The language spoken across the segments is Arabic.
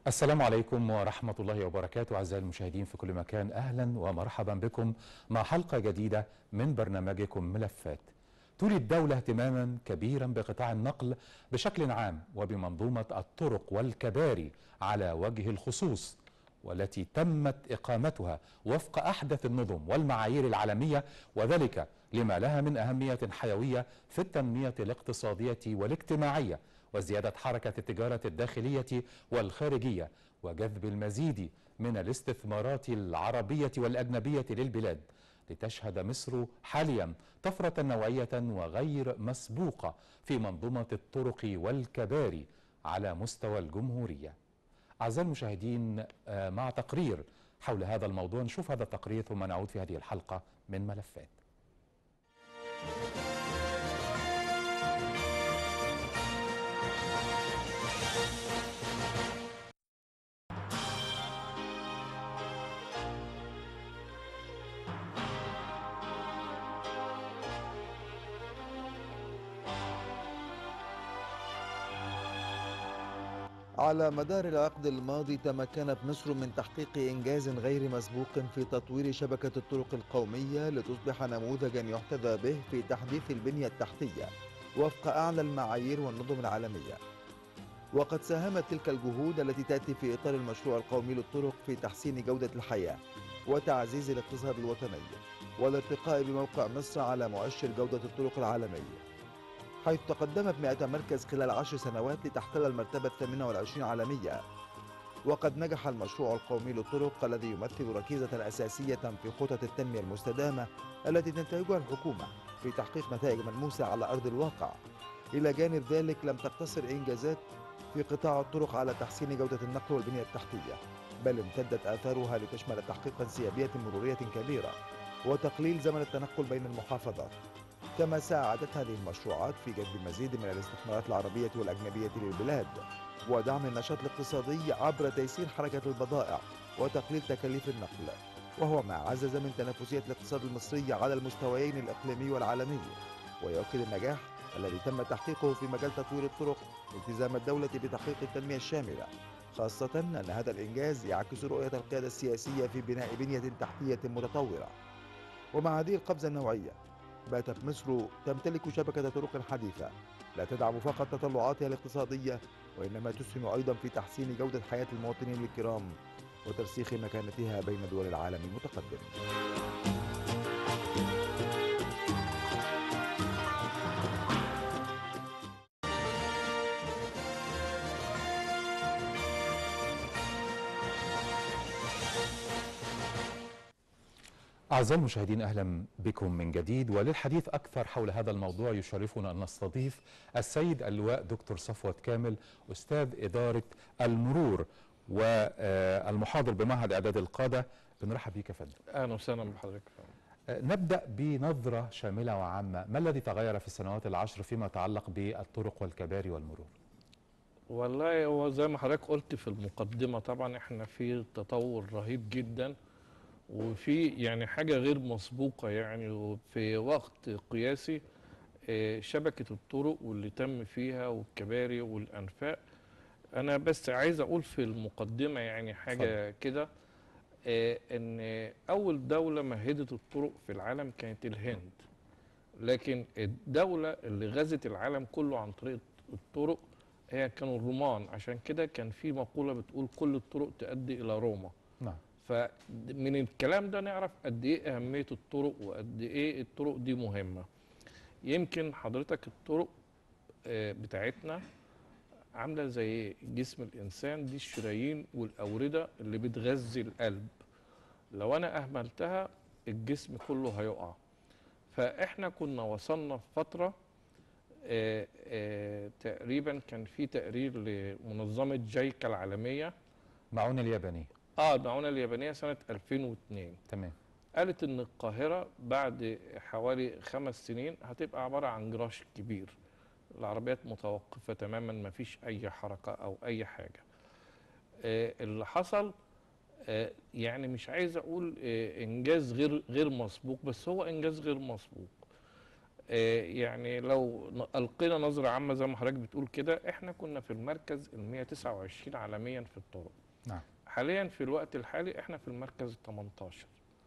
السلام عليكم ورحمة الله وبركاته. أعزائي المشاهدين في كل مكان، أهلا ومرحبا بكم مع حلقة جديدة من برنامجكم ملفات. تولي الدولة اهتماما كبيرا بقطاع النقل بشكل عام وبمنظومة الطرق والكباري على وجه الخصوص، والتي تمت إقامتها وفق أحدث النظم والمعايير العالمية، وذلك لما لها من أهمية حيوية في التنمية الاقتصادية والاجتماعية وزيادة حركة التجارة الداخلية والخارجية وجذب المزيد من الاستثمارات العربية والأجنبية للبلاد، لتشهد مصر حاليا طفرة نوعية وغير مسبوقة في منظومة الطرق والكباري على مستوى الجمهورية. أعزائي المشاهدين، مع تقرير حول هذا الموضوع. نشوف هذا التقرير ثم نعود في هذه الحلقة من ملفات. على مدار العقد الماضي تمكنت مصر من تحقيق إنجاز غير مسبوق في تطوير شبكة الطرق القومية لتصبح نموذجا يحتذى به في تحديث البنية التحتية وفق أعلى المعايير والنظم العالمية. وقد ساهمت تلك الجهود التي تأتي في إطار المشروع القومي للطرق في تحسين جودة الحياة وتعزيز الاقتصاد الوطني والارتقاء بموقع مصر على مؤشر جودة الطرق العالمي، حيث تقدمت 100 مركز خلال 10 سنوات لتحتل المرتبة 28 عالميا. وقد نجح المشروع القومي للطرق الذي يمثل ركيزة أساسية في خطط التنمية المستدامة التي تنتهجها الحكومة في تحقيق نتائج ملموسة على أرض الواقع. إلى جانب ذلك لم تقتصر إنجازات في قطاع الطرق على تحسين جودة النقل والبنية التحتية، بل امتدت آثارها لتشمل تحقيق انسيابية مرورية كبيرة وتقليل زمن التنقل بين المحافظات. كما ساعدت هذه المشروعات في جذب المزيد من الاستثمارات العربية والأجنبية للبلاد ودعم النشاط الاقتصادي عبر تيسير حركة البضائع وتقليل تكاليف النقل، وهو ما عزز من تنافسية الاقتصاد المصري على المستويين الإقليمي والعالمي. ويؤكد النجاح الذي تم تحقيقه في مجال تطوير الطرق التزام الدولة بتحقيق التنمية الشاملة، خاصة أن هذا الإنجاز يعكس رؤية القيادة السياسية في بناء بنية تحتية متطورة. ومع هذه القفزة النوعية باتت مصر تمتلك شبكة طرق حديثة لا تدعم فقط تطلعاتها الاقتصادية، وإنما تسهم أيضا في تحسين جودة حياة المواطنين الكرام وترسيخ مكانتها بين دول العالم المتقدم. أعزائي المشاهدين، أهلا بكم من جديد. وللحديث أكثر حول هذا الموضوع يشرفنا أن نستضيف السيد اللواء دكتور صفوت كامل، أستاذ إدارة المرور والمحاضر بمعهد إعداد القادة. بنرحب بك يا فندم. اهلا وسهلا بحضرتك. نبدأ بنظرة شاملة وعامة، ما الذي تغير في السنوات العشر فيما يتعلق بالطرق والكباري والمرور؟ والله هو زي ما حضرتك قلت في المقدمة، طبعا احنا في تطور رهيب جدا وفي يعني حاجة غير مسبوقة يعني، وفي وقت قياسي شبكة الطرق واللي تم فيها والكباري والأنفاق. أنا بس عايز أقول في المقدمة يعني حاجة كده، إن أول دولة مهدت الطرق في العالم كانت الهند، لكن الدولة اللي غزت العالم كله عن طريق الطرق هي كانوا الرومان. عشان كده كان في مقولة بتقول كل الطرق تؤدي إلى روما. نعم. فمن الكلام ده نعرف قد ايه اهميه الطرق وقد ايه الطرق دي مهمه. يمكن حضرتك الطرق بتاعتنا عامله زي جسم الانسان، دي الشرايين والاورده اللي بتغذي القلب. لو انا اهملتها الجسم كله هيقع. فاحنا كنا وصلنا في فتره تقريبا كان في تقرير لمنظمه جايكا العالميه، معونة اليابانية. المعونة اليابانية سنة 2002. تمام. قالت إن القاهرة بعد حوالي 5 سنين هتبقى عبارة عن جراج كبير، العربيات متوقفة تماما، مفيش أي حركة أو أي حاجة. اللي حصل يعني مش عايز أقول إنجاز غير مسبوق، بس هو إنجاز غير مسبوق. يعني لو ألقينا نظرة عامة زي ما حضرتك بتقول كده، احنا كنا في المركز ال 129 عالميا في الطرق. نعم. حاليا في الوقت الحالي احنا في المركز ال 18.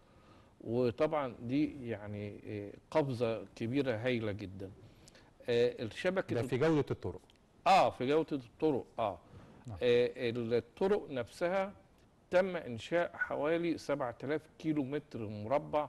وطبعا دي يعني قفزة كبيرة هايلة جدا. الشبكة ده في جودة الطرق. في جودة الطرق. نعم. الطرق نفسها تم إنشاء حوالي 7000 كيلو متر مربع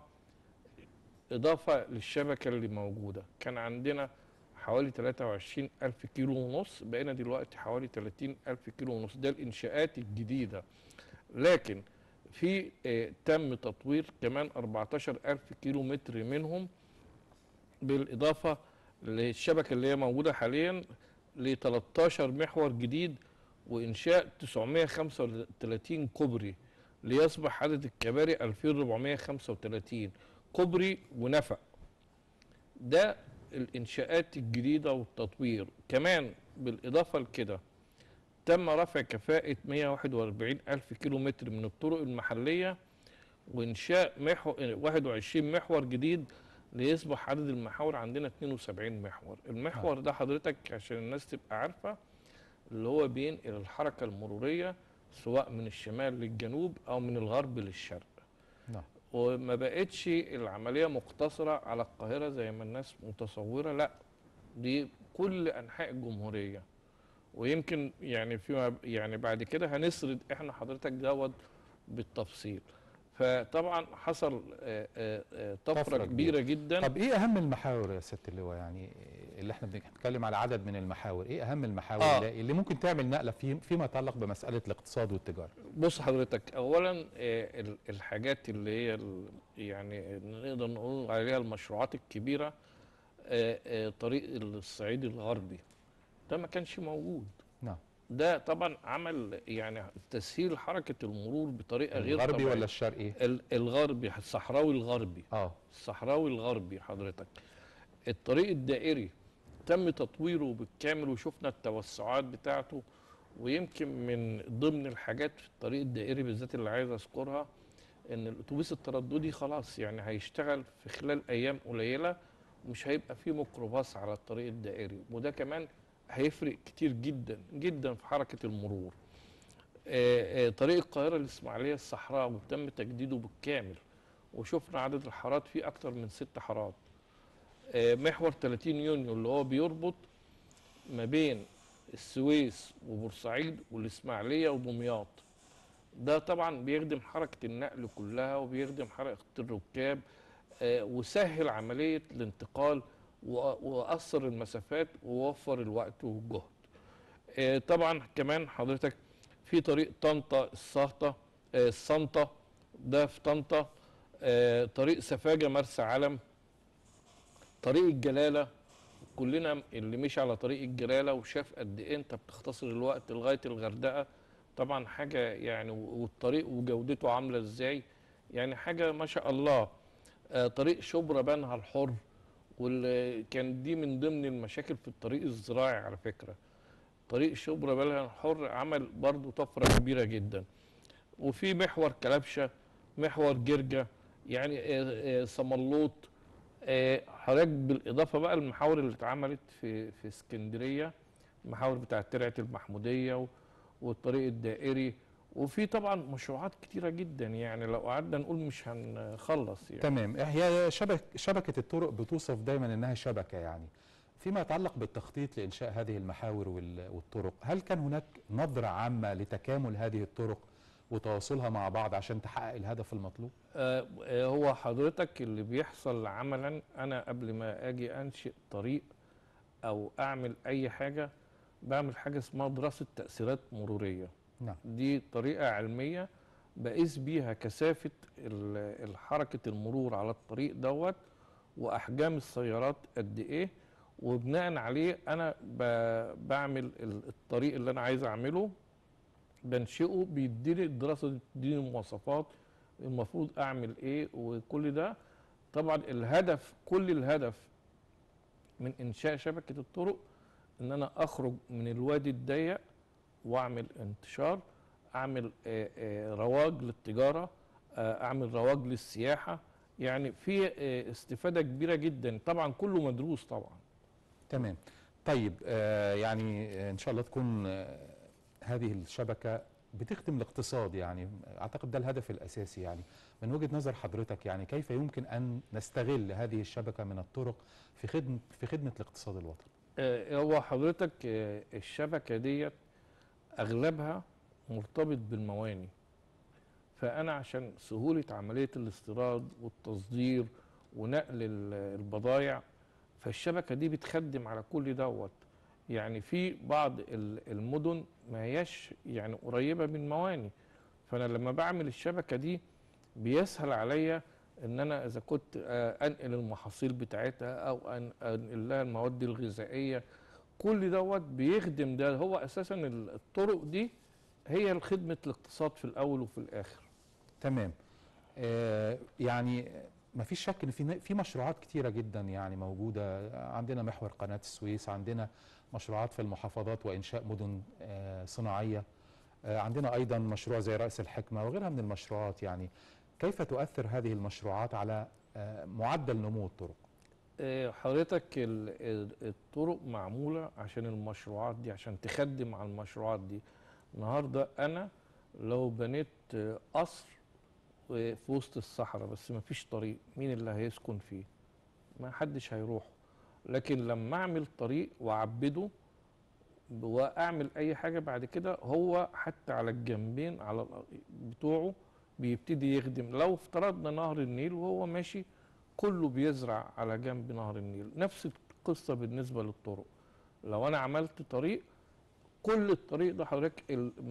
إضافة للشبكة اللي موجودة. كان عندنا حوالي 23,000 كيلو ونص، بقينا دلوقتي حوالي 30,000 كيلو ونص. ده الإنشاءات الجديدة. لكن في تم تطوير كمان 14,000 كيلو متر منهم، بالإضافة للشبكة اللي هي موجودة حاليا ل 13 محور جديد، وإنشاء 935 كوبري، ليصبح عدد الكباري 2435 كوبري ونفق. ده الإنشاءات الجديدة والتطوير. كمان بالإضافة لكده تم رفع كفاءة 141 ألف كيلو متر من الطرق المحلية، وإنشاء 21 محور جديد، ليصبح عدد المحاور عندنا 72 محور. المحور ده حضرتك عشان الناس تبقى عارفة، اللي هو بينقل الحركة المرورية سواء من الشمال للجنوب أو من الغرب للشرق. نعم. وما بقتش العملية مقتصرة على القاهرة زي ما الناس متصورة، لا، دي كل أنحاء الجمهورية. ويمكن يعني فيما يعني بعد كده هنسرد احنا حضرتك دوت بالتفصيل. فطبعا حصل طفرة كبيرة جدا. طب ايه اهم المحاور يا سيادة اللواء؟ يعني اللي احنا بنتكلم على عدد من المحاور، ايه اهم المحاور اللي ممكن تعمل نقلة فيما يتعلق بمسألة الاقتصاد والتجارة؟ بص حضرتك، اولا الحاجات اللي هي يعني نقدر نقول عليها المشروعات الكبيرة، طريق الصعيد الغربي ده ما كانش موجود. نعم. ده طبعا عمل يعني تسهيل حركة المرور بطريقة غير طبيعية. الغربي ولا الشرقي؟ الغربي، الصحراوي الغربي. الصحراوي الغربي حضرتك. الطريق الدائري تم تطويره بالكامل، وشفنا التوسعات بتاعته. ويمكن من ضمن الحاجات في الطريق الدائري بالذات اللي عايز اذكرها، ان الاتوبيس الترددي خلاص يعني هيشتغل في خلال ايام قليلة، ومش هيبقى فيه ميكروباص على الطريق الدائري. وده كمان هيفرق كتير جدا جدا في حركة المرور. طريق القاهرة الإسماعيلية الصحراوي تم تجديده بالكامل، وشفنا عدد الحارات فيه أكتر من 6 حارات. محور 30 يونيو اللي هو بيربط ما بين السويس وبورسعيد والإسماعيلية ودمياط، ده طبعا بيخدم حركة النقل كلها، وبيخدم حركة الركاب، وسهل عملية الانتقال، وأثر المسافات، ووفر الوقت والجهد. طبعا كمان حضرتك في طريق طنطا السنطة ده في طنطا، طريق سفاجة مرسى علم، طريق الجلالة. كلنا اللي مشي على طريق الجلالة وشاف قد ايه انت بتختصر الوقت لغاية الغردقة، طبعا حاجة يعني، والطريق وجودته عاملة ازاي، يعني حاجة ما شاء الله. طريق شبرا بنها الحر، واللي كان دي من ضمن المشاكل في الطريق الزراعي على فكرة. طريق شبرا بنها الحر عمل برضو طفرة كبيرة جدا. وفي محور كلبشة، محور جرجة، يعني صملوط. حضرتك بالاضافه بقى المحاور اللي اتعملت في اسكندريه، المحاور بتاعه ترعه المحموديه والطريق الدائري. وفي طبعا مشروعات كتيره جدا، يعني لو قعدنا نقول مش هنخلص يعني. تمام. هي شبكه الطرق بتوصف دايما انها شبكه يعني. فيما يتعلق بالتخطيط لانشاء هذه المحاور والطرق، هل كان هناك نظره عامه لتكامل هذه الطرق وتواصلها مع بعض عشان تحقق الهدف المطلوب؟ هو حضرتك اللي بيحصل عملا، انا قبل ما اجي انشئ طريق او اعمل اي حاجه، بعمل حاجه اسمها دراسه تاثيرات مروريه. نعم. دي طريقه علميه بقيس بيها كثافه حركه المرور على الطريق دوت، واحجام السيارات قد ايه، وبناء عليه انا بعمل الطريق اللي انا عايز اعمله، بنشئه، بيديني الدراسه دي، بتديني مواصفات المفروض اعمل ايه وكل ده. طبعا كل الهدف من انشاء شبكه الطرق ان انا اخرج من الوادي الضيق واعمل انتشار، اعمل رواج للتجاره، اعمل رواج للسياحه، يعني في استفاده كبيره جدا طبعا، كله مدروس طبعا. تمام. طيب يعني ان شاء الله تكون هذه الشبكه بتخدم الاقتصاد، يعني اعتقد ده الهدف الاساسي. يعني من وجهه نظر حضرتك يعني كيف يمكن ان نستغل هذه الشبكه من الطرق في خدمه الاقتصاد الوطني؟ هو حضرتك الشبكه ديت اغلبها مرتبط بالمواني، فانا عشان سهوله عمليه الاستيراد والتصدير ونقل البضائع، فالشبكه دي بتخدم على كل دوت. يعني في بعض المدن ما هياش يعني قريبه من مواني، فانا لما بعمل الشبكه دي بيسهل عليا ان انا اذا كنت انقل المحاصيل بتاعتها او انقل لها المواد الغذائيه، كل دوت بيخدم ده. هو اساسا الطرق دي هي خدمه الاقتصاد في الاول وفي الاخر. تمام. يعني ما فيش شك ان في مشروعات كتيره جدا يعني موجوده. عندنا محور قناه السويس، عندنا مشروعات في المحافظات وانشاء مدن صناعيه، عندنا ايضا مشروع زي راس الحكمه وغيرها من المشروعات. يعني كيف تؤثر هذه المشروعات على معدل نمو الطرق؟ حضرتك الطرق معموله عشان المشروعات دي، عشان تخدم على المشروعات دي. النهارده انا لو بنيت قصر في وسط الصحراء بس ما فيش طريق، مين اللي هيسكن فيه؟ ما حدش هيروح. لكن لما اعمل طريق واعبده واعمل اي حاجه بعد كده، هو حتى على الجنبين على بتوعه بيبتدي يخدم. لو افترضنا نهر النيل وهو ماشي كله بيزرع على جنب نهر النيل، نفس القصه بالنسبه للطرق. لو انا عملت طريق، كل الطريق ده حضرتك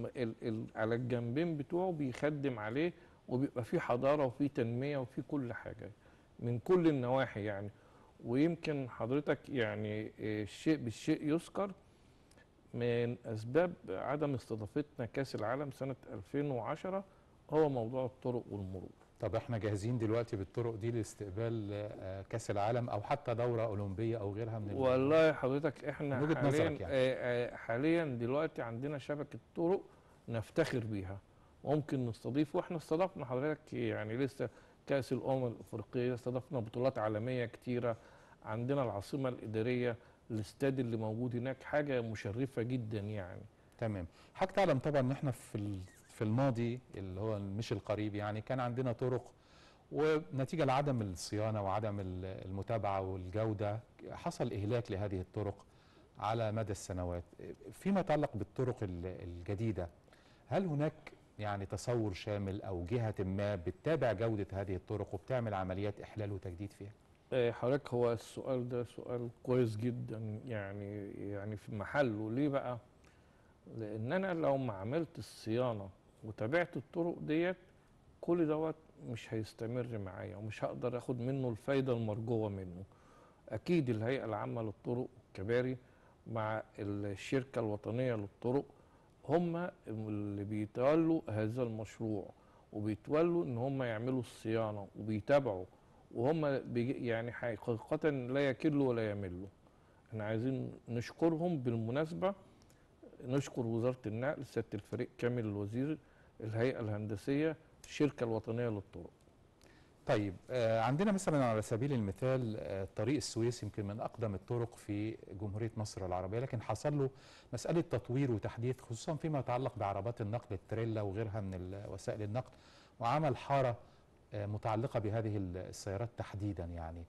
على الجنبين بتوعه بيخدم عليه، وبيبقى فيه حضاره وفيه تنميه وفيه كل حاجه من كل النواحي يعني. ويمكن حضرتك يعني الشيء بالشيء يذكر، من اسباب عدم استضافتنا كاس العالم سنه 2010 هو موضوع الطرق والمرور. طب احنا جاهزين دلوقتي بالطرق دي لاستقبال كاس العالم او حتى دوره اولمبيه او غيرها من والله حضرتك احنا من وجهة نظرك يعني. حاليا دلوقتي عندنا شبكه طرق نفتخر بيها، ممكن نستضيف. واحنا استضفنا حضرتك يعني لسه كاس الامم الافريقيه، استضفنا بطولات عالميه كتيره. عندنا العاصمه الاداريه، الاستاد اللي موجود هناك حاجه مشرفه جدا يعني. تمام. حضرتك تعلم طبعا ان احنا في الماضي اللي هو مش القريب يعني كان عندنا طرق، ونتيجة لعدم الصيانة وعدم المتابعة والجودة حصل إهلاك لهذه الطرق على مدى السنوات. فيما يتعلق بالطرق الجديدة، هل هناك يعني تصور شامل أو جهة ما بتتابع جودة هذه الطرق وبتعمل عمليات إحلال وتجديد فيها؟ حضرتك هو السؤال ده سؤال كويس جدا، يعني في محله. ليه بقى؟ لأن أنا لو ما عملت الصيانة وتابعت الطرق ديت، كل دوت مش هيستمر معايا ومش هقدر اخد منه الفايدة المرجوة منه. اكيد الهيئة العامة للطرق والكباري مع الشركة الوطنية للطرق هم اللي بيتولوا هذا المشروع، وبيتولوا ان هم يعملوا الصيانة وبيتابعوا، وهم يعني حقيقة لا يكلوا ولا يملوا. احنا عايزين نشكرهم بالمناسبة، نشكر وزارة النقل، سيادة الفريق كامل الوزير، الهيئة الهندسية، الشركة الوطنية للطرق. طيب عندنا مثلا على سبيل المثال طريق السويس يمكن من أقدم الطرق في جمهورية مصر العربية، لكن حصل له مسألة تطوير وتحديث خصوصا فيما يتعلق بعربات النقل التريلا وغيرها من وسائل النقل، وعمل حارة متعلقة بهذه السيارات تحديدا. يعني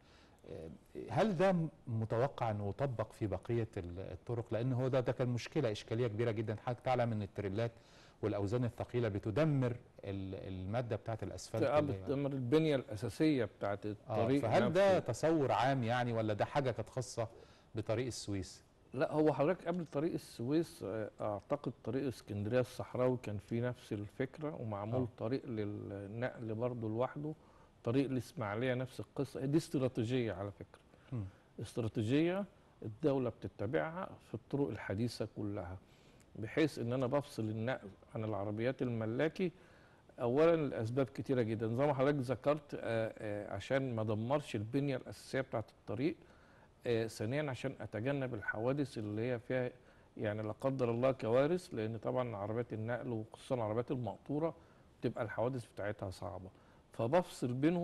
هل ده متوقع أنه يطبق في بقية الطرق؟ لأن هو ده كان مشكلة إشكالية كبيرة جدا. حضرتك تعلم أن التريلات والأوزان الثقيلة بتدمر المادة بتاعت الأسفلت، بتدمر البنية الأساسية بتاعت الطريق فهل نفسه. ده تصور عام يعني ولا ده حاجة كانت خاصة بطريق السويس؟ لا، هو حضرتك قبل طريق السويس أعتقد طريق اسكندرية الصحراوي كان فيه نفس الفكرة، ومعمول طريق للنقل برضه لوحده. طريق الإسماعيلية نفس القصة. دي استراتيجية على فكرة، استراتيجية الدولة بتتبعها في الطرق الحديثة كلها، بحيث ان انا بفصل النقل عن العربيات الملاكي. اولا لاسباب كتيره جدا زي ما حضرتك ذكرت، عشان ما دمرش البنيه الاساسيه بتاعه الطريق. ثانيا عشان اتجنب الحوادث اللي هي فيها يعني لا قدر الله كوارث، لان طبعا عربيات النقل وخصوصا العربيات المقطوره بتبقى الحوادث بتاعتها صعبه، فبفصل بينهم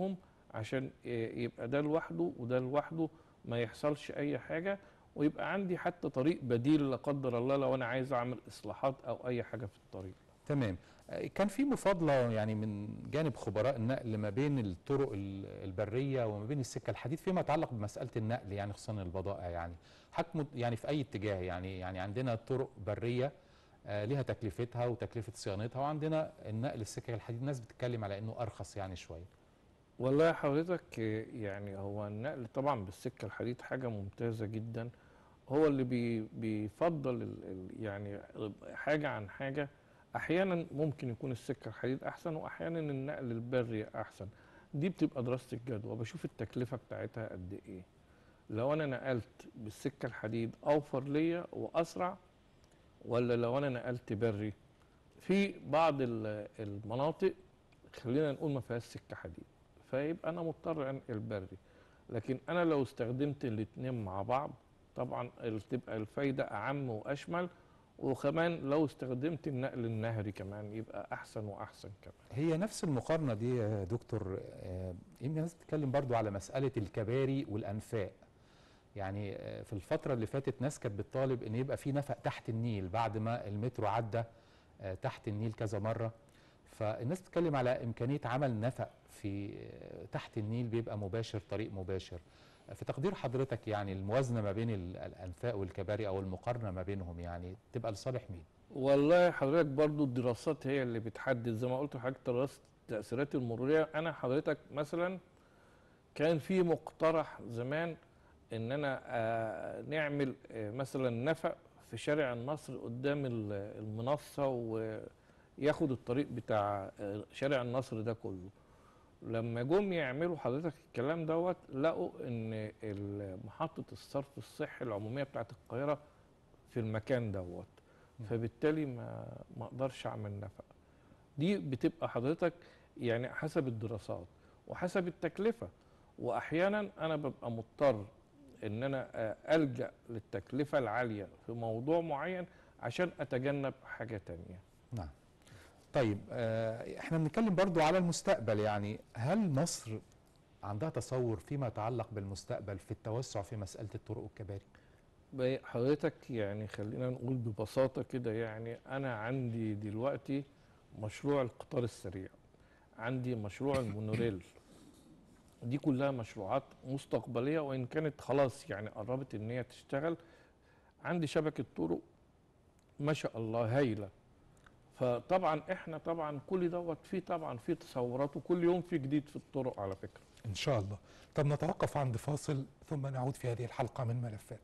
عشان يبقى ده لوحده وده لوحده، ما يحصلش اي حاجه، ويبقى عندي حتى طريق بديل لا قدر الله لو انا عايز اعمل اصلاحات او اي حاجه في الطريق. تمام. كان في مفاضله يعني من جانب خبراء النقل ما بين الطرق البريه وما بين السكه الحديد فيما يتعلق بمساله النقل، يعني خصوصا البضائع، يعني حكم يعني في اي اتجاه، يعني عندنا طرق بريه ليها تكلفتها وتكلفه صيانتها، وعندنا النقل السكه الحديد الناس بتتكلم على انه ارخص يعني شويه. والله حضرتك يعني هو النقل طبعا بالسكه الحديد حاجه ممتازه جدا، هو اللي بيفضل يعني حاجه عن حاجه. احيانا ممكن يكون السكه الحديد احسن، واحيانا النقل البري احسن. دي بتبقى دراسه الجدوى، بشوف التكلفه بتاعتها قد ايه. لو انا نقلت بالسكه الحديد اوفر ليا واسرع، ولا لو انا نقلت بري. في بعض المناطق خلينا نقول ما فيهاش سكه حديد، فيبقى انا مضطر انقل بري. لكن انا لو استخدمت الاتنين مع بعض طبعا تبقى الفايده اعم واشمل، وكمان لو استخدمت النقل النهري كمان يبقى احسن واحسن كمان. هي نفس المقارنه دي يا دكتور، يمكن الناس بتتكلم برضو على مساله الكباري والانفاق. يعني في الفتره اللي فاتت ناس كانت بتطالب ان يبقى في نفق تحت النيل بعد ما المترو عدى تحت النيل كذا مره، فالناس بتتكلم على امكانيه عمل نفق في تحت النيل بيبقى مباشر، طريق مباشر. في تقدير حضرتك يعني الموازنه ما بين الانفاق والكباري او المقارنه ما بينهم يعني تبقى لصالح مين؟ والله حضرتك برضو الدراسات هي اللي بتحدد، زي ما قلت لحضرتك دراسه التاثيرات المروريه. انا حضرتك مثلا كان في مقترح زمان ان انا نعمل مثلا نفق في شارع النصر قدام المنصه، وياخد الطريق بتاع شارع النصر ده كله. لما جم يعملوا حضرتك الكلام دوت، لقوا ان محطه الصرف الصحي العموميه بتاعت القاهره في المكان دوت، فبالتالي ما اقدرش اعمل نفق. دي بتبقى حضرتك يعني حسب الدراسات وحسب التكلفه، واحيانا انا ببقى مضطر ان انا الجا للتكلفه العاليه في موضوع معين عشان اتجنب حاجه تانية. نعم. طيب احنا بنتكلم برضو على المستقبل، يعني هل مصر عندها تصور فيما يتعلق بالمستقبل في التوسع في مسألة الطرق والكباري؟ حضرتك يعني خلينا نقول ببساطه كده، يعني انا عندي دلوقتي مشروع القطار السريع، عندي مشروع المونوريل. دي كلها مشروعات مستقبليه، وان كانت خلاص يعني قربت ان هي تشتغل. عندي شبكه طرق ما شاء الله هايله. فطبعا احنا طبعا كل دوت فيه طبعا فيه تصورات، وكل يوم فيه جديد في الطرق على فكره. إن شاء الله. طب نتوقف عند فاصل ثم نعود في هذه الحلقة من ملفات.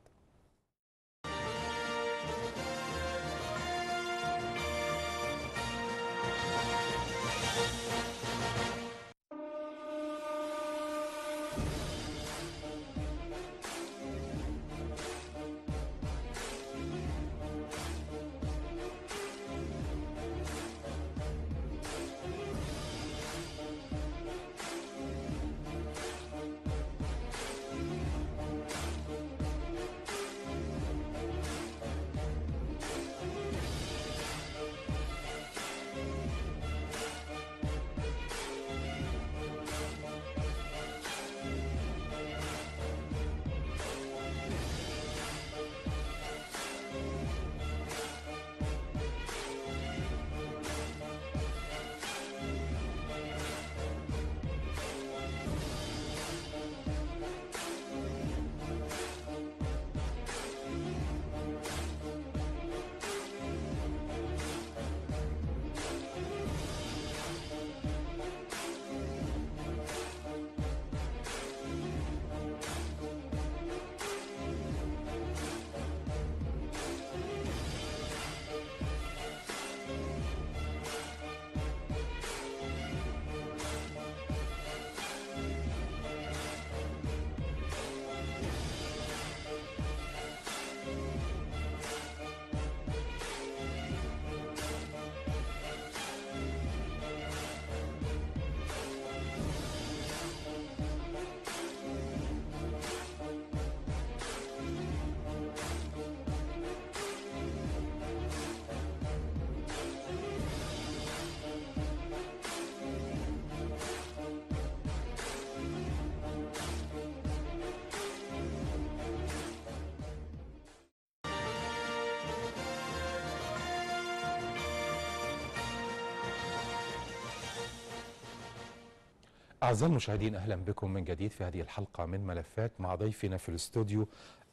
أعزائي المشاهدين، أهلا بكم من جديد في هذه الحلقة من ملفات مع ضيفنا في الاستوديو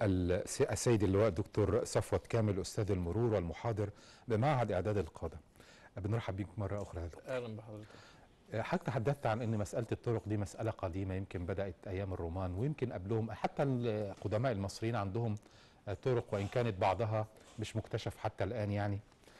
السيد اللواء دكتور صفوت كامل، أستاذ المرور والمحاضر بمعهد إعداد القادة. بنرحب بك مرة أخرى يا دكتور. اهلا بحضرتك. حضرتك تحدثت عن أن مسألة الطرق دي مسألة قديمة، يمكن بدأت أيام الرومان ويمكن قبلهم، حتى القدماء المصريين عندهم طرق وإن كانت بعضها مش مكتشف حتى الآن يعني.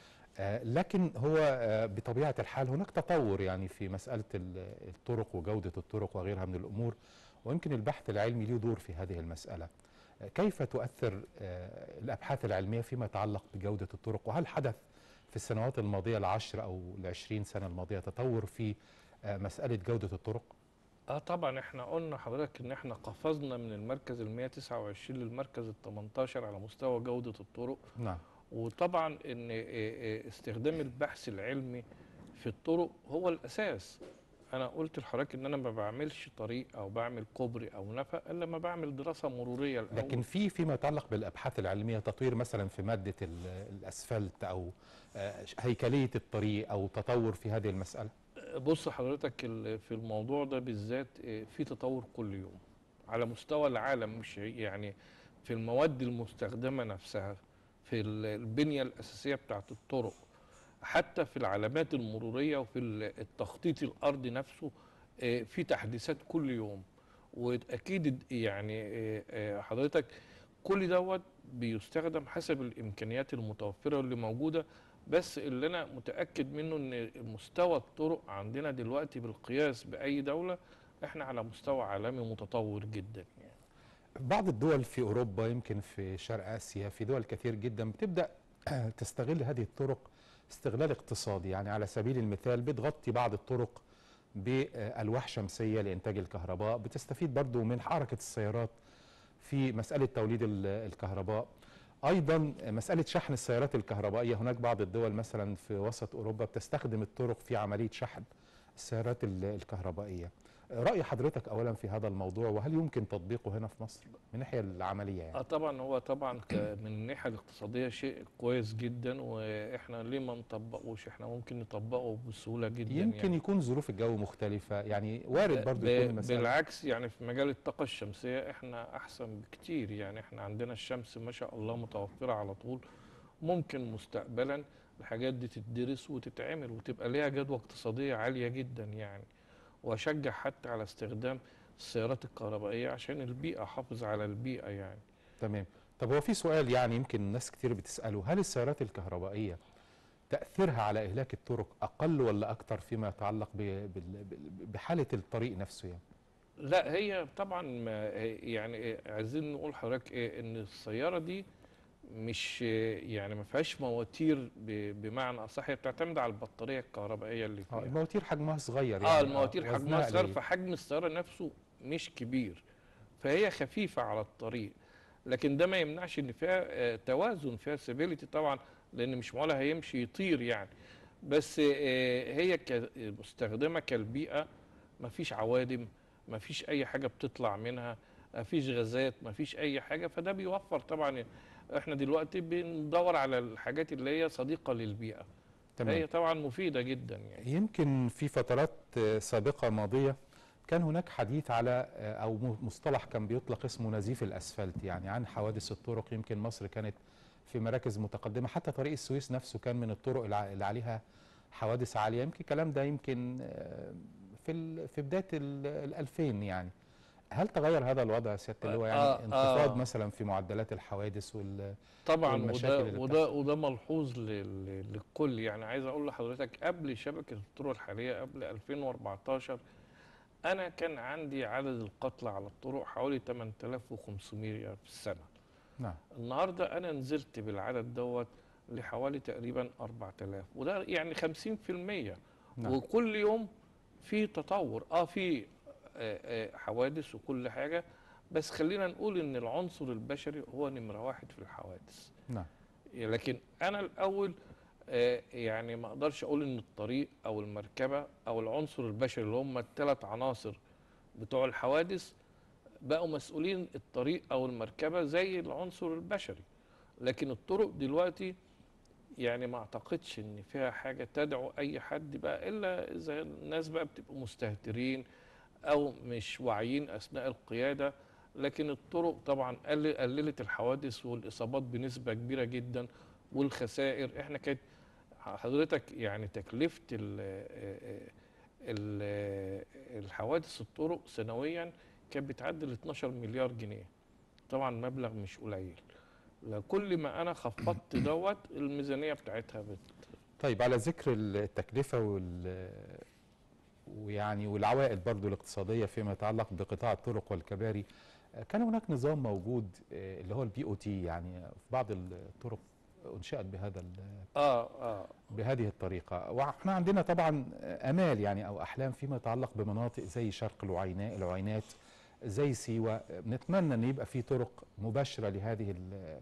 لكن هو بطبيعة الحال هناك تطور يعني في مسألة الطرق وجودة الطرق وغيرها من الأمور، ويمكن البحث العلمي له دور في هذه المسألة. كيف تؤثر الأبحاث العلمية فيما يتعلق بجودة الطرق، وهل حدث في السنوات الماضية ال10 أو ال20 سنة الماضية تطور في مسألة جودة الطرق؟ طبعا احنا قلنا حضرتك ان احنا قفزنا من المركز ال 129 للمركز ال 18 على مستوى جودة الطرق. نعم. وطبعا ان استخدام البحث العلمي في الطرق هو الاساس. انا قلت لحضرتك ان انا ما بعملش طريق او بعمل كوبري او نفق الا لما بعمل دراسه مروريه الاول. لكن فيما يتعلق بالابحاث العلميه تطوير مثلا في ماده الاسفلت او هيكليه الطريق او تطور في هذه المساله؟ بص حضرتك في الموضوع ده بالذات في تطور كل يوم على مستوى العالم، مش يعني في المواد المستخدمه نفسها، في البنيه الاساسيه بتاعت الطرق، حتى في العلامات المروريه وفي التخطيط الارضي نفسه في تحديثات كل يوم. واكيد يعني حضرتك كل دوت بيستخدم حسب الامكانيات المتوفره واللي موجوده. بس اللي انا متاكد منه ان مستوى الطرق عندنا دلوقتي بالقياس باي دوله احنا على مستوى عالمي متطور جدا يعني. بعض الدول في اوروبا، يمكن في شرق اسيا، في دول كثير جدا بتبدا تستغل هذه الطرق استغلال اقتصادي. يعني على سبيل المثال بتغطي بعض الطرق بألواح شمسية لإنتاج الكهرباء، بتستفيد برضو من حركة السيارات في مسألة توليد الكهرباء. أيضا مسألة شحن السيارات الكهربائية، هناك بعض الدول مثلا في وسط أوروبا بتستخدم الطرق في عملية شحن السيارات الكهربائية. رأي حضرتك أولا في هذا الموضوع، وهل يمكن تطبيقه هنا في مصر من الناحية العملية يعني؟ طبعا هو طبعا من الناحيه الاقتصاديه شيء كويس جدا، واحنا ليه ما نطبقوش؟ احنا ممكن نطبقه بسهوله جدا. يمكن يعني يكون ظروف الجو مختلفة، يعني وارد برضو يكون المسألة. بالعكس يعني في مجال الطاقه الشمسيه احنا احسن بكتير. يعني احنا عندنا الشمس ما شاء الله متوفره على طول. ممكن مستقبلا الحاجات دي تدرس وتتعمل وتبقى ليها جدوى اقتصاديه عاليه جدا يعني. واشجع حتى على استخدام السيارات الكهربائيه عشان البيئه، احافظ على البيئه يعني. تمام. طب هو في سؤال يعني يمكن ناس كتير بتسأله، هل السيارات الكهربائية تأثيرها على إهلاك الطرق أقل ولا أكتر فيما يتعلق بحالة الطريق نفسه يعني؟ لا هي طبعا يعني عايزين نقول حضرتك ان السياره دي مش يعني ما فيهاش مواتير بمعنى اصح، هي بتعتمد على البطاريه الكهربائيه اللي فيها. المواتير حجمها صغير يعني. المواتير حجمها صغير، قليل. فحجم السياره نفسه مش كبير، فهي خفيفه على الطريق. لكن ده ما يمنعش ان فيها توازن، فيها سيبيليتي طبعا، لان مش معقول هيمشي يطير يعني. بس هي مستخدمه كالبيئه، ما فيش عوادم، ما فيش اي حاجه بتطلع منها، ما فيش غازات، ما فيش اي حاجه. فده بيوفر طبعا. احنا دلوقتي بندور على الحاجات اللي هي صديقه للبيئه. تمام. هي طبعا مفيده جدا يعني. يمكن في فترات سابقة ماضية كان هناك حديث على أو مصطلح كان بيطلق اسمه نزيف الأسفلت، يعني عن حوادث الطرق. يمكن مصر كانت في مراكز متقدمة، حتى طريق السويس نفسه كان من الطرق اللي عليها حوادث عالية. يمكن الكلام ده يمكن في بداية ال2000 يعني. هل تغير هذا الوضع يا سيادة اللواء؟ يعني انخفاض مثلا في معدلات الحوادث طبعا والمشاكل وده ملحوظ للكل. يعني عايز اقول لحضرتك قبل شبكه الطرق الحاليه قبل 2014 انا كان عندي عدد القتلى على الطرق حوالي 8500 في السنه. نعم. النهارده انا نزلت بالعدد دوت لحوالي تقريبا 4000، وده يعني 50%. نعم. وكل يوم في تطور، في حوادث وكل حاجه. بس خلينا نقول ان العنصر البشري هو نمره واحد في الحوادث. نعم. لكن انا الاول يعني ما اقدرش اقول ان الطريق او المركبه او العنصر البشري اللي هم الثلاث عناصر بتوع الحوادث بقوا مسؤولين الطريق او المركبه زي العنصر البشري. لكن الطرق دلوقتي يعني ما اعتقدش ان فيها حاجه تدعو اي حد بقى، الا اذا الناس بقى بتبقوا مستهترين او مش واعيين اثناء القياده. لكن الطرق طبعا قللت الحوادث والاصابات بنسبه كبيره جدا والخسائر. احنا كانت حضرتك يعني تكلفه الحوادث الطرق سنويا كانت بتعدي ال 12 مليار جنيه. طبعا مبلغ مش قليل. كل ما انا خفضت الميزانيه بتاعتها طيب، على ذكر التكلفة ويعني والعوائد برضو الاقتصادية فيما يتعلق بقطاع الطرق والكباري، كان هناك نظام موجود اللي هو البي او تي، يعني في بعض الطرق انشأت بهذه الطريقة. واحنا عندنا طبعا امال يعني او احلام فيما يتعلق بمناطق زي شرق العوينات، زي سيوة. بنتمنى ان يبقى في طرق مباشرة لهذه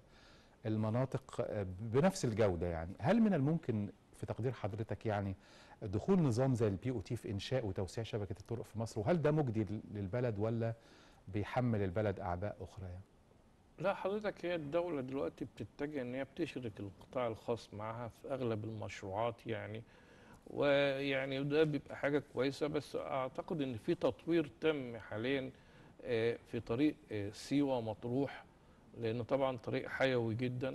المناطق بنفس الجودة. يعني هل من الممكن في تقدير حضرتك يعني دخول نظام زي البي او تي في انشاء وتوسيع شبكة الطرق في مصر، وهل ده مجدي للبلد ولا بيحمل البلد اعباء اخرى يعني؟ لا حضرتك، هي الدولة دلوقتي بتتجه ان هي بتشرك القطاع الخاص معاها في اغلب المشروعات يعني. ويعني ده بيبقى حاجة كويسة. بس اعتقد ان في تطوير تم حاليا في طريق سيوة مطروح، لان طبعا طريق حيوي جدا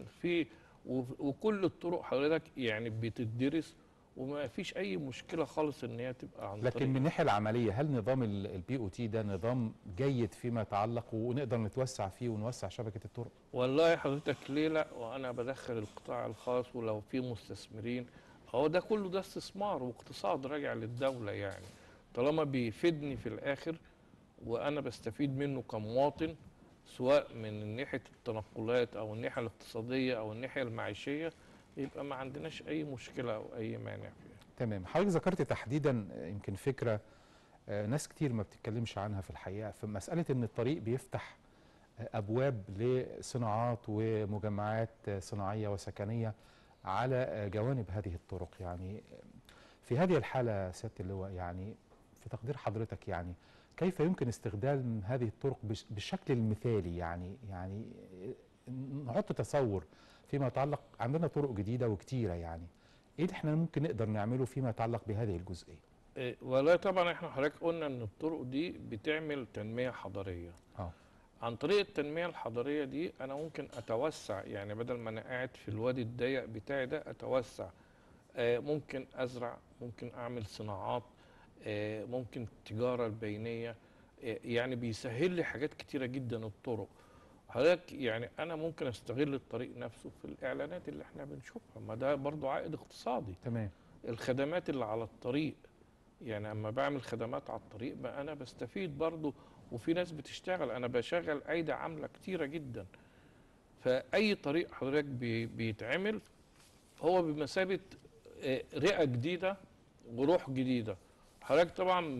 وكل الطرق حضرتك يعني بتدرس وما فيش اي مشكلة خالص ان هي تبقى عن لكن طريق. من الناحية العملية، هل نظام البي او تي ده نظام جيد فيما يتعلق ونقدر نتوسع فيه ونوسع شبكة الطرق؟ والله حضرتك ليه لا، وانا بدخل القطاع الخاص ولو في مستثمرين. هو ده كله ده استثمار واقتصاد راجع للدولة يعني، طالما بيفيدني في الاخر وانا بستفيد منه كمواطن، سواء من ناحية التنقلات او الناحية الاقتصادية او الناحية المعيشية، يبقى ما عندناش اي مشكلة او اي مانع فيها. تمام. حضرتك ذكرت تحديدا يمكن فكرة ناس كتير ما بتتكلمش عنها في الحقيقة، في مسألة ان الطريق بيفتح ابواب لصناعات ومجمعات صناعية وسكنية على جوانب هذه الطرق. يعني في هذه الحالة سيادة اللواء، يعني في تقدير حضرتك يعني كيف يمكن استخدام هذه الطرق بالشكل المثالي؟ يعني نحط تصور فيما يتعلق، عندنا طرق جديدة وكتيرة، يعني ايه اللي احنا ممكن نقدر نعمله فيما يتعلق بهذه الجزئية؟ والله طبعا احنا حضرتك قلنا ان الطرق دي بتعمل تنمية حضرية. عن طريق التنمية الحضرية دي أنا ممكن أتوسع، يعني بدل ما أنا قاعد في الوادي الضيق بتاعي ده أتوسع. ممكن أزرع، ممكن أعمل صناعات، ممكن التجارة البينية. يعني بيسهل لي حاجات كتيرة جدا الطرق. حضرتك يعني أنا ممكن أستغل الطريق نفسه في الإعلانات اللي احنا بنشوفها، ما ده برضو عائد اقتصادي. تمام. الخدمات اللي على الطريق، يعني أما بعمل خدمات على الطريق بقى أنا بستفيد برضو، وفي ناس بتشتغل، انا بشغل ايدي عامله كتيره جدا. فاي طريق حضرتك بيتعمل هو بمثابه رئه جديده وروح جديده. حضرتك طبعا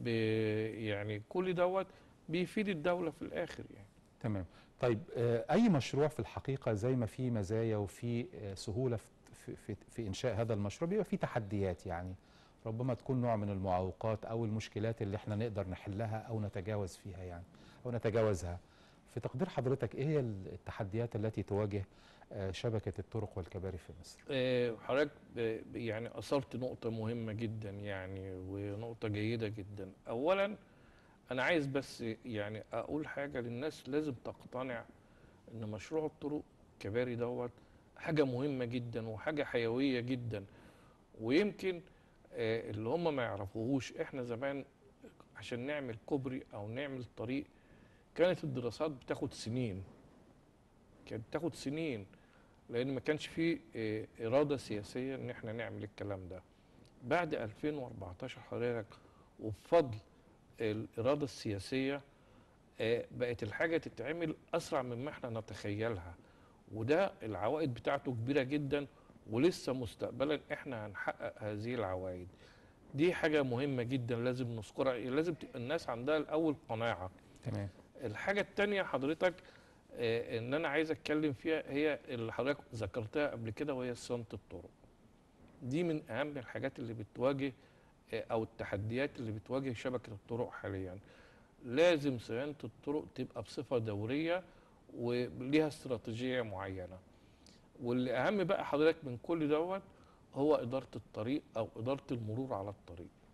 يعني كل بيفيد الدوله في الاخر يعني. تمام. طيب، اي مشروع في الحقيقه زي ما في مزايا وفي سهوله في انشاء هذا المشروع، بيبقى في تحديات، يعني ربما تكون نوع من المعوقات او المشكلات اللي احنا نقدر نحلها او نتجاوز فيها يعني، او نتجاوزها. في تقدير حضرتك ايه هي التحديات التي تواجه شبكه الطرق والكباري في مصر؟ حضرتك يعني اثرت نقطه مهمه جدا يعني، ونقطه جيده جدا. اولا انا عايز بس يعني اقول حاجه للناس لازم تقتنع ان مشروع الطرق الكباري حاجه مهمه جدا وحاجه حيويه جدا. ويمكن اللي هم ما يعرفوهوش، احنا زمان عشان نعمل كوبري او نعمل طريق كانت الدراسات بتاخد سنين، كانت بتاخد سنين، لان ما كانش فيه اراده سياسيه ان احنا نعمل الكلام ده. بعد 2014 حضرتك وبفضل الاراده السياسيه بقت الحاجه تتعمل اسرع مما احنا نتخيلها، وده العوائد بتاعته كبيره جدا، ولسه مستقبلا احنا هنحقق هذه العوائد. دي حاجه مهمه جدا لازم نذكرها، لازم تبقى الناس عندها الاول قناعه. تمام. الحاجه الثانيه حضرتك ان انا عايز اتكلم فيها هي اللي حضرتك ذكرتها قبل كده، وهي صيانه الطرق. دي من اهم الحاجات اللي بتواجه او التحديات اللي بتواجه شبكه الطرق حاليا. لازم صيانه الطرق تبقى بصفه دوريه وليها استراتيجيه معينه. واللي اهم بقى حضرتك من كل هو اداره الطريق او اداره المرور على الطريق.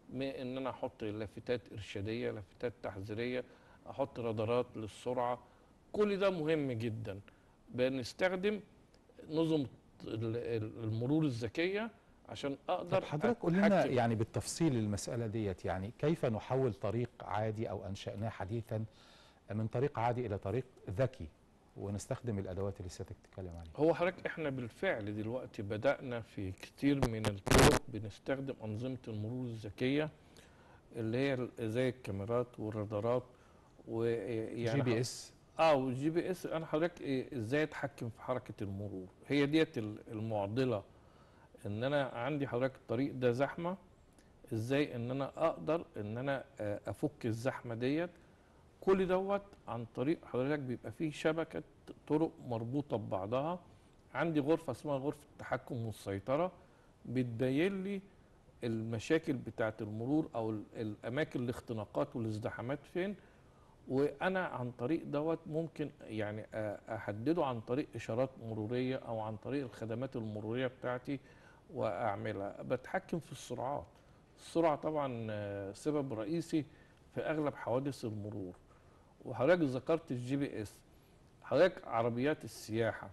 ان انا احط لافتات ارشاديه، لافتات تحذيريه، احط رادارات للسرعه. كل ده مهم جدا. بنستخدم نظم المرور الذكيه عشان اقدر طب حضرتك قول لنا أتحكم. يعني بالتفصيل المسألة ديت، يعني كيف نحول طريق عادي أو أنشأناه حديثا من طريق عادي إلى طريق ذكي ونستخدم الأدوات اللي سيادتك بتتكلم عليها؟ هو حضرتك احنا بالفعل دلوقتي بدأنا في كتير من الطرق بنستخدم أنظمة المرور الذكية اللي هي زي الكاميرات والرادارات ويعني GPS. والجي بي اس. انا حضرتك ازاي اتحكم في حركة المرور، هي ديت المعضلة. ان انا عندي حضرتك الطريق ده زحمة، ازاي ان انا اقدر ان انا افك الزحمة ديت. كل دوت عن طريق حضرتك بيبقى فيه شبكة طرق مربوطة ببعضها. عندي غرفة اسمها غرفة التحكم والسيطرة، بتبين لي المشاكل بتاعة المرور أو الأماكن الاختناقات والازدحامات فين، وأنا عن طريق دوت ممكن يعني أحدده عن طريق إشارات مرورية أو عن طريق الخدمات المرورية بتاعتي وأعملها. بتحكم في السرعات. السرعة طبعا سبب رئيسي في أغلب حوادث المرور. وحضرتك ذكرت الجي بي اس. حضرتك عربيات السياحة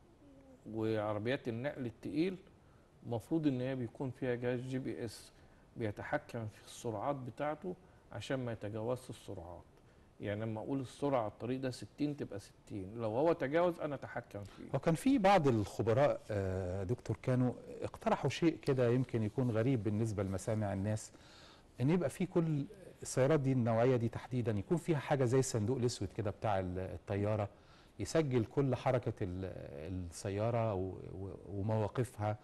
وعربيات النقل التقيل المفروض ان هي بيكون فيها جهاز جي بي اس بيتحكم في السرعات بتاعته عشان ما يتجاوزش السرعات. يعني لما اقول السرعه على الطريق ده 60 تبقى 60، لو هو تجاوز انا اتحكم فيه. وكان في بعض الخبراء دكتور كانوا اقترحوا شيء كده يمكن يكون غريب بالنسبة لمسامع الناس، ان يبقى في كل السيارات دي النوعية دي تحديدا يكون فيها حاجة زي الصندوق الاسود كده بتاع الطيارة، يسجل كل حركة السيارة ومواقفها،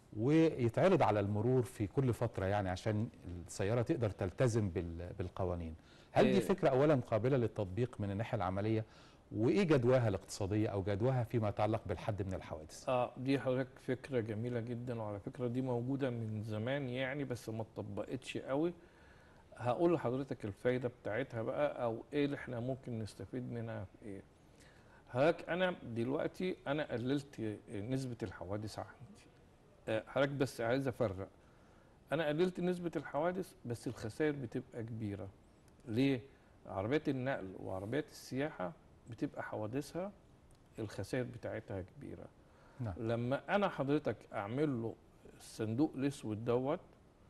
ويتعرض على المرور في كل فترة يعني عشان السيارة تقدر تلتزم بالقوانين. هل دي فكرة أولا قابلة للتطبيق من الناحية العملية؟ وإيه جدواها الاقتصادية أو جدواها فيما يتعلق بالحد من الحوادث؟ دي حضرتك فكره جميله جدا، وعلى فكره دي موجوده من زمان يعني بس ما اتطبقتش قوي. هقول لحضرتك الفايده بتاعتها بقى او ايه اللي احنا ممكن نستفيد منها في ايه. حضرتك انا دلوقتي انا قللت نسبه الحوادث عندي. حضرتك بس عايز افرق، انا قللت نسبه الحوادث بس الخسائر بتبقى كبيره. ليه؟ عربيات النقل وعربيات السياحه بتبقى حوادثها الخسائر بتاعتها كبيره. نعم. لما انا حضرتك اعمل له الصندوق الاسود دوت،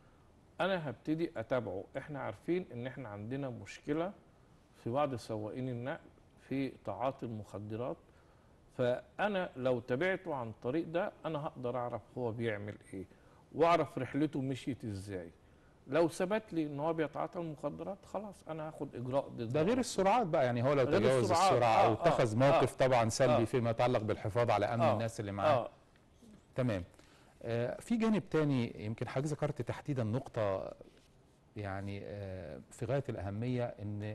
انا هبتدي اتابعه. احنا عارفين ان احنا عندنا مشكله في بعض سواقين النقل في تعاطي المخدرات، فانا لو تابعته عن طريق ده انا هقدر اعرف هو بيعمل ايه واعرف رحلته مشيت ازاي. لو ثبت لي ان هو بيتعاطى المخدرات خلاص انا هاخد اجراء ضده. ده غير السرعات بقى، يعني هو لو غير تجاوز السرعات. السرعة أو اتخذ موقف طبعا سلبي فيما يتعلق بالحفاظ على أمن الناس اللي معاه. تمام. في جانب تاني يمكن حضرتك ذكرت تحديدا نقطة يعني في غاية الأهمية، إن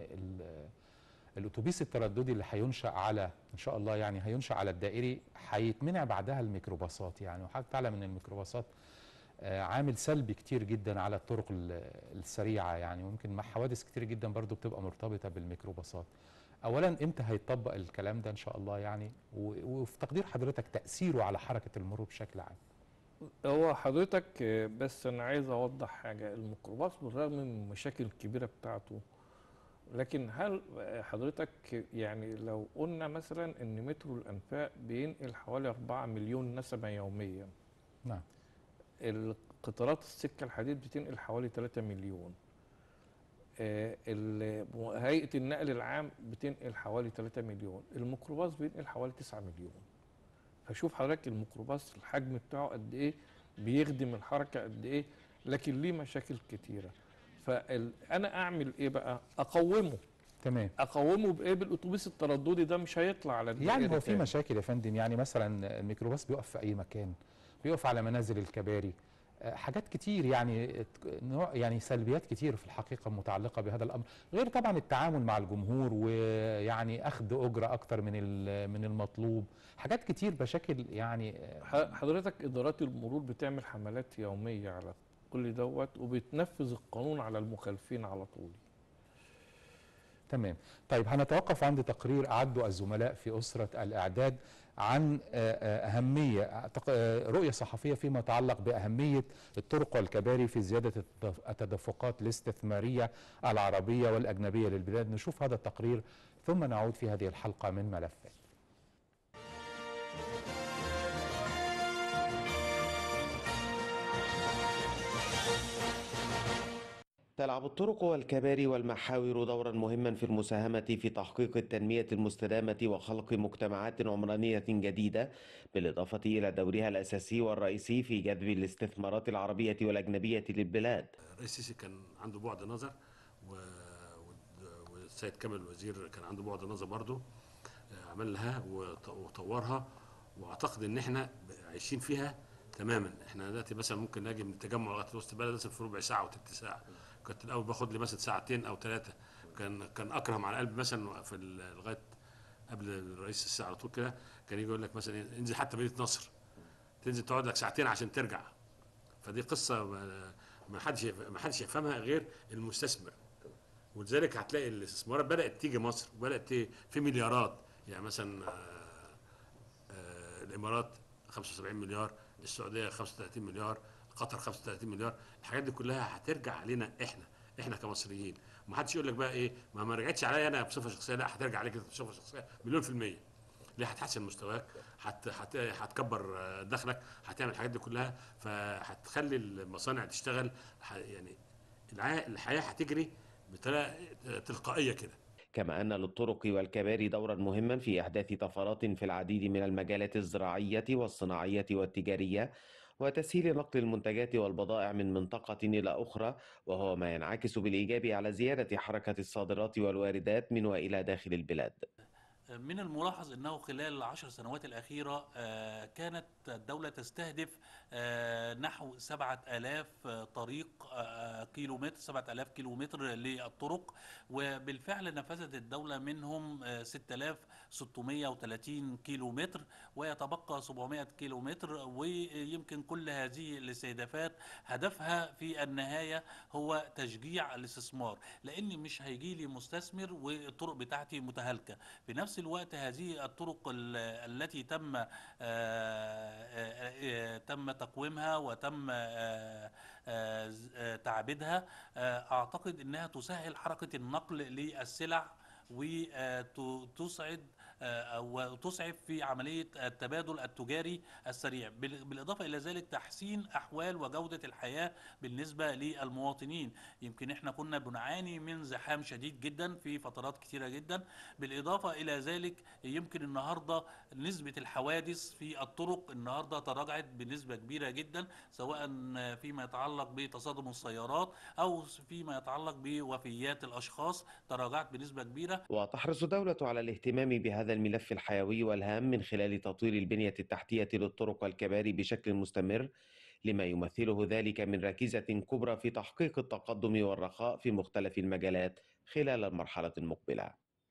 الأتوبيس الترددي اللي هينشأ على إن شاء الله يعني هينشأ على الدائري هيتمنع بعدها الميكروباصات، يعني وحضرتك تعلم إن الميكروباصات عامل سلبي كتير جدا على الطرق السريعة يعني، ويمكن مع حوادث كتير جدا برضو بتبقى مرتبطة بالميكروباصات. أولا إمتى هيتطبق الكلام ده إن شاء الله يعني، وفي تقدير حضرتك تأثيره على حركة المرور بشكل عام؟ هو حضرتك بس انا عايز اوضح حاجه. الميكروباص بالرغم من المشاكل الكبيره بتاعته، لكن هل حضرتك يعني لو قلنا مثلا ان مترو الانفاق بينقل حوالي 4 مليون نسمه يوميا. نعم. القطارات السكه الحديد بتنقل حوالي 3 مليون. هيئه النقل العام بتنقل حوالي 3 مليون. الميكروباص بينقل حوالي 9 مليون. فشوف حضرتك الميكروباص الحجم بتاعه قد ايه، بيخدم الحركه قد ايه، لكن ليه مشاكل كتيره. فانا اعمل ايه بقى؟ اقومه. تمام. اقومه بايه؟ بالاتوبيس الترددي ده مش هيطلع على الدائري. يعني هو في مشاكل يا فندم، يعني مثلا الميكروباص بيقف في اي مكان، بيقف على منازل الكباري، حاجات كتير يعني نوع يعني سلبيات كتير في الحقيقه متعلقه بهذا الامر، غير طبعا التعامل مع الجمهور ويعني اخذ اجره اكتر من المطلوب، حاجات كتير مشاكل يعني. حضرتك ادارات المرور بتعمل حملات يوميه على كل دوت وبتنفذ القانون على المخالفين على طول. تمام. طيب هنتوقف عند تقرير أعده الزملاء في أسرة الإعداد عن أهمية رؤية صحفية فيما يتعلق بأهمية الطرق والكباري في زيادة التدفقات الاستثمارية العربية والأجنبية للبلاد. نشوف هذا التقرير ثم نعود في هذه الحلقة من ملفات. تلعب الطرق والكباري والمحاور دورا مهما في المساهمة في تحقيق التنمية المستدامة وخلق مجتمعات عمرانية جديدة، بالإضافة إلى دورها الأساسي والرئيسي في جذب الاستثمارات العربية والأجنبية للبلاد. الرئيس السيسي كان عنده بعد نظر والسيد كامل الوزير كان عنده بعد نظر برضه، عملها وطورها، واعتقد ان احنا عايشين فيها تماما. احنا دلوقتي مثلا ممكن نجي من التجمع لغايه وسط البلد مثلا في ربع ساعه وثلث ساعه، كنت الاول باخد لي مثلا ساعتين او ثلاثه. كان اكرم على قلبي مثلا في لغايه قبل الرئيس السيسي على طول كده، كان يجي يقول لك مثلا انزل حتى مدينه نصر، تنزل تقعد لك ساعتين عشان ترجع. فدي قصه ما حدش يفهمها غير المستثمر، ولذلك هتلاقي الاستثمارات بدات تيجي مصر وبدات في مليارات. يعني مثلا الامارات 75 مليار، السعوديه 35 مليار، قطر 35 مليار. الحاجات دي كلها هترجع علينا احنا كمصريين. ومحدش يقول لك بقى ايه ما رجعتش عليا انا بصفه شخصيه، لا هترجع عليك بصفه شخصيه مليون في الميه. ليه؟ هتحسن مستواك، هتكبر دخلك، هتعمل الحاجات دي كلها، فهتخلي المصانع تشتغل. يعني الحياه هتجري بطريقه تلقائيه كده. كما أن للطرق والكباري دورا مهما في إحداث طفرات في العديد من المجالات الزراعية والصناعية والتجارية، وتسهيل نقل المنتجات والبضائع من منطقة إلى أخرى، وهو ما ينعكس بالإيجاب على زيادة حركة الصادرات والواردات من وإلى داخل البلاد. من الملاحظ أنه خلال ال10 سنوات الأخيرة كانت الدولة تستهدف نحو 7000 طريق كيلومتر، 7000 كيلومتر للطرق، وبالفعل نفذت الدولة منهم 6630 كيلومتر، ويتبقى 700 كيلومتر. ويمكن كل هذه الاستهدافات هدفها في النهاية هو تشجيع الاستثمار، لأن مش هيجي لي مستثمر والطرق بتاعتي متهالكة. في نفس الوقت هذه الطرق التي تم تقويمها وتم تعبيدها، أعتقد أنها تسهل حركة النقل للسلع وتسعد وتسعف في عملية التبادل التجاري السريع، بالإضافة إلى ذلك تحسين أحوال وجودة الحياة بالنسبة للمواطنين. يمكن إحنا كنا بنعاني من زحام شديد جدا في فترات كثيرة جدا، بالإضافة إلى ذلك يمكن النهاردة نسبة الحوادث في الطرق النهاردة تراجعت بنسبة كبيرة جدا، سواء فيما يتعلق بتصادم السيارات أو فيما يتعلق بوفيات الأشخاص، تراجعت بنسبة كبيرة. وتحرص الدولة على الاهتمام بهذا الملف الحيوي والهام من خلال تطوير البنية التحتية للطرق والكباري بشكل مستمر، لما يمثله ذلك من ركيزة كبرى في تحقيق التقدم والرخاء في مختلف المجالات خلال المرحلة المقبلة.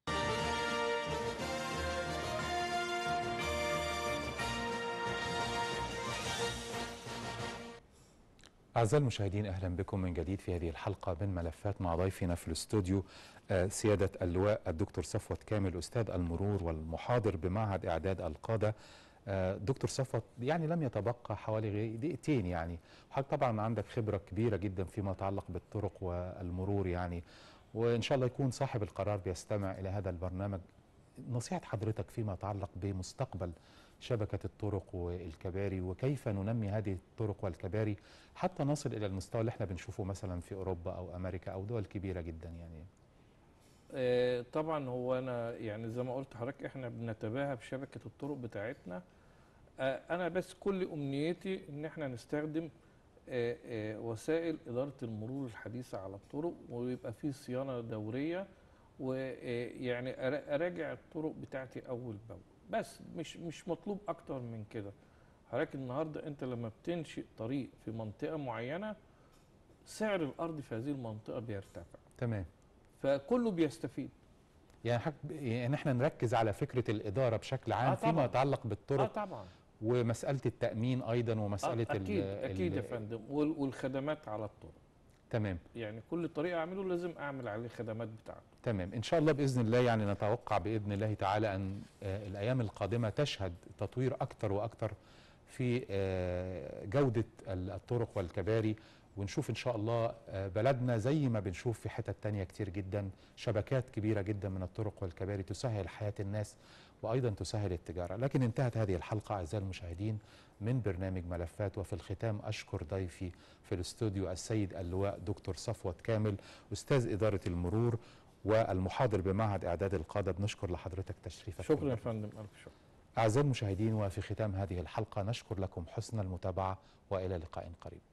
أعزائي المشاهدين، أهلا بكم من جديد في هذه الحلقة من ملفات مع ضيفنا في الاستوديو سيادة اللواء الدكتور صفوت كامل، أستاذ المرور والمحاضر بمعهد إعداد القادة. دكتور صفوت، يعني لم يتبقى حوالي دقيقتين، يعني حضرتك طبعا عندك خبرة كبيرة جدا فيما يتعلق بالطرق والمرور، يعني وإن شاء الله يكون صاحب القرار بيستمع إلى هذا البرنامج. نصيحة حضرتك فيما يتعلق بمستقبل شبكة الطرق والكباري، وكيف ننمي هذه الطرق والكباري حتى نصل إلى المستوى اللي احنا بنشوفه مثلا في أوروبا أو أمريكا أو دول كبيرة جدا يعني. طبعا هو أنا يعني زي ما قلت حضرتك احنا بنتباهى بشبكة الطرق بتاعتنا. أنا بس كل أمنيتي إن احنا نستخدم وسائل إدارة المرور الحديثة على الطرق، ويبقى فيه صيانة دورية، ويعني أراجع الطرق بتاعتي أول بأول. بس مش مطلوب اكتر من كده. حضرتك النهارده انت لما بتنشئ طريق في منطقه معينه، سعر الارض في هذه المنطقه بيرتفع. تمام. فكله بيستفيد. يعني احنا نركز على فكره الاداره بشكل عام فيما يتعلق بالطرق. طبعا. ومساله التامين ايضا، ومساله اكيد يا فندم، والخدمات على الطرق. تمام يعني كل طريق اعمله لازم اعمل عليه خدمات بتاعته. تمام، ان شاء الله باذن الله. يعني نتوقع باذن الله تعالى ان الايام القادمه تشهد تطوير اكثر واكثر في جوده الطرق والكباري، ونشوف ان شاء الله بلدنا زي ما بنشوف في حتت تانية كتير جدا شبكات كبيره جدا من الطرق والكباري تسهل حياه الناس وايضا تسهل التجاره. لكن انتهت هذه الحلقه اعزائي المشاهدين من برنامج ملفات، وفي الختام اشكر ضيفي في الاستوديو السيد اللواء دكتور صفوت كامل استاذ اداره المرور والمحاضر بمعهد اعداد القاده. بنشكر لحضرتك تشريفك. شكرا يا فندم، الف شكر. اعزائي المشاهدين، وفي ختام هذه الحلقه نشكر لكم حسن المتابعه والى لقاء قريب.